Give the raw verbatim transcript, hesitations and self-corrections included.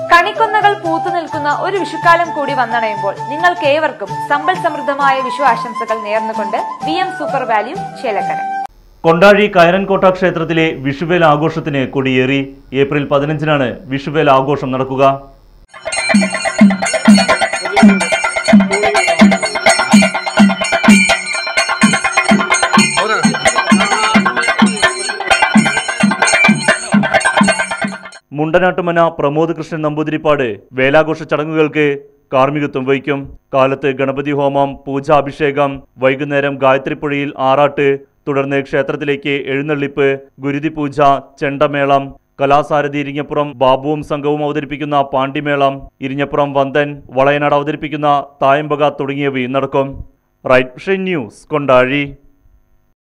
കണിക്കൊന്നകൾ പൂത്തു നിൽക്കുന്ന ഒരു വിഷുക്കാലം കൂടി വന്നണയുമ്പോൾ നിങ്ങൾക്ക് ഏവർക്കും സമ്പൽ സമൃദ്ധമായ വിഷു ആശംസകൾ നേർന്നുകൊണ്ട് V M super value Chelakkara. Kondazhi Kayarankotta ക്ഷേത്രത്തിലെ വിഷുവേല ആഘോഷത്തിന് കൊടിയേറി. ഏപ്രിൽ പതിനഞ്ചിനാണ് വിഷുവേല ആഘോഷം നടക്കുക. മുണ്ടനാട്ടുമന പ്രമോദ് കൃഷ്ണൻ നമ്പൂതിരിപ്പാട് വേലാഘോഷ ചടങ്ങുകൾക്ക് കാർമ്മികത്വം വഹിക്കും. കാലത്ത് ഗണപതി ഹോമം, പൂജാഭിഷേകം, വൈകുന്നേരം ഗായത്രിപ്പുഴയിൽ ആറാട്ട്, തുടർന്ന് ക്ഷേത്രത്തിലേക്ക് എഴുന്നള്ളിപ്പ്, ഗുരുതി പൂജ, ചെണ്ടമേളം, കലാസാരഥി ഇരിഞ്ഞപ്പുറം ബാബുവും സംഘവും അവതരിപ്പിക്കുന്ന പാണ്ടിമേളം, ഇരിഞ്ഞപ്പുറം വന്ദൻ, വളയനാട് അവതരിപ്പിക്കുന്ന തായമ്പക തുടങ്ങിയവയും നടക്കും. Right vision news, Kondazhy.